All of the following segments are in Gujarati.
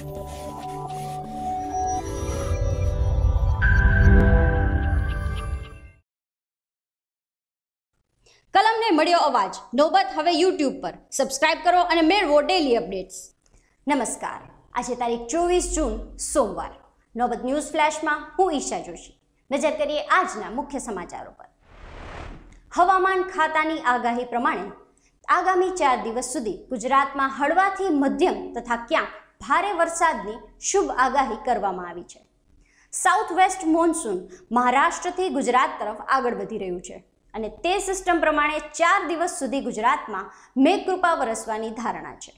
કલમને મળ્યો અવાજ. નોબત હવે YouTube પર. સબસ્ક્રાઇબ કરો અને મેળવો ડેલી અપડેટ્સ. નમસ્કાર. આજે તારીખ 24 જૂન સોમવાર. નોબત ન્યૂઝ ફ્લેશમાં હું ઈશા જોશી. નજર કરીએ આજના મુખ્ય સમાચારો પર. હવામાન ખાતાની આગાહી પ્રમાણે આગામી 4 દિવસ સુધી ગુજરાતમાં હળવાથી મધ્યમ તથા ક્યાંક ભારે વરસાદની શુભ આગાહી કરવામાં આવી છે. સાઉથ વેસ્ટ મોન્સૂન મહારાષ્ટ્રથી ગુજરાત તરફ આગળ વધી રહ્યું છે અને તે સિસ્ટમ પ્રમાણે 4 દિવસ સુધી ગુજરાતમાં મેઘકૃપા વરસવાની ધારણા છે.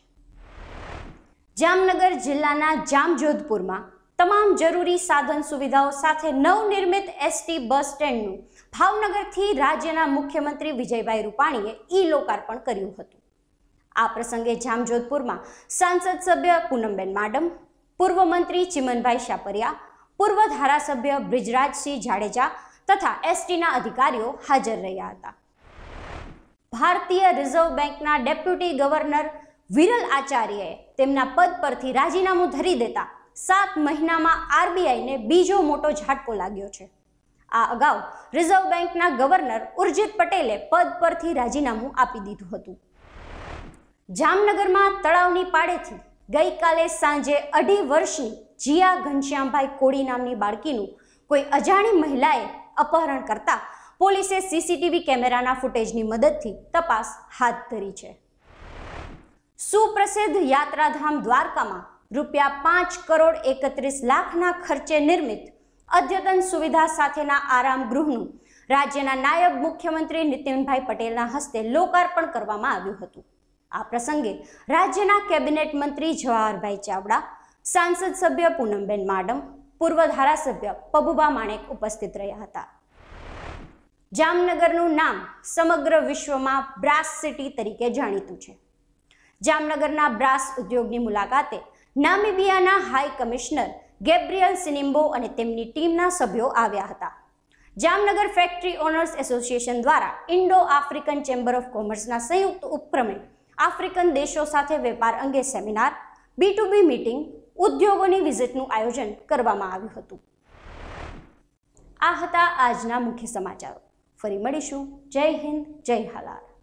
જામનગર જિલ્લાના જામજોધપુરમાં તમામ જરૂરી સાધન સુવિધાઓ સાથે નવનિર્મિત એસટી બસ સ્ટેન્ડનું ભાવનગરથી રાજ્યના મુખ્યમંત્રી વિજયભાઈ રૂપાણીએ લોકાર્પણ કર્યું હતું. આ પ્રસંગે જામજોધપુરમાં સાંસદ સભ્ય પૂનમબેન માડમ, પૂર્વ મંત્રી ચિમનભાઈ શાપરિયા, પૂર્વ ધારાસભ્ય બ્રિજરાજસિંહ જાડેજા તથા એસટીના અધિકારીઓ હાજર રહ્યા હતા. ભારતીય રિઝર્વ બેંકના ડેપ્યુટી ગવર્નર વિરલ આચાર્યએ તેમના પદ પરથી રાજીનામું ધરી દેતા 7 મહિનામાં આરબીઆઈને બીજો મોટો ઝાટકો લાગ્યો છે. આ અગાઉ રિઝર્વ બેંકના ગવર્નર ઉર્જિત પટેલે પદ પરથી રાજીનામું આપી દીધું હતું. જામનગરમાં તળાવની પાળેથી ગઈકાલે સાંજે 2.5 વર્ષની જીયા ઘનશ્યામભાઈ કોળી નામની બાળકીનું કોઈ અજાણી મહિલાએ અપહરણ કરતા પોલીસે સીસીટીવી કેમેરાના ફૂટેજની મદદથી તપાસ હાથ ધરી છે. સુપ્રસિદ્ધ યાત્રાધામ દ્વારકામાં ₹5,31,00,000ના ખર્ચે નિર્મિત અદ્યતન સુવિધા સાથેના આરામ ગૃહનું રાજ્યના નાયબ મુખ્યમંત્રી નીતિનભાઈ પટેલના હસ્તે લોકાર્પણ કરવામાં આવ્યું હતું. આ પ્રસંગે રાજ્યના કેબિનેટ મંત્રી જવાહરભાઈ ચાવડા, સાંસદ સભ્ય પૂનમબેન માડમ, પૂર્વ ધારાસભ્ય પબુભા માણેક ઉપસ્થિત રહ્યા હતા. જામનગરનું નામ સમગ્ર વિશ્વમાં બ્રાસ સિટી તરીકે જાણીતું છે. જામનગરના બ્રાસ ઉદ્યોગની મુલાકાતે નામિબિયાના હાઈ કમિશનર ગેબ્રિયલ સિનિમ્બો અને તેમની ટીમના સભ્યો આવ્યા હતા. જામનગર ફેક્ટરી ઓનર્સ એસોસિએશન દ્વારા ઇન્ડો આફ્રિકન ચેમ્બર ઓફ કોમર્સના સંયુક્ત ઉપક્રમે આફ્રિકન દેશો સાથે વેપાર અંગે સેમિનાર, B2B મીટિંગ, ઉદ્યોગોની વિઝિટનું આયોજન કરવામાં આવ્યું હતું. આ હતા આજના મુખ્ય સમાચારો. ફરી મળીશું. જય હિન્દ, જય હાલાર.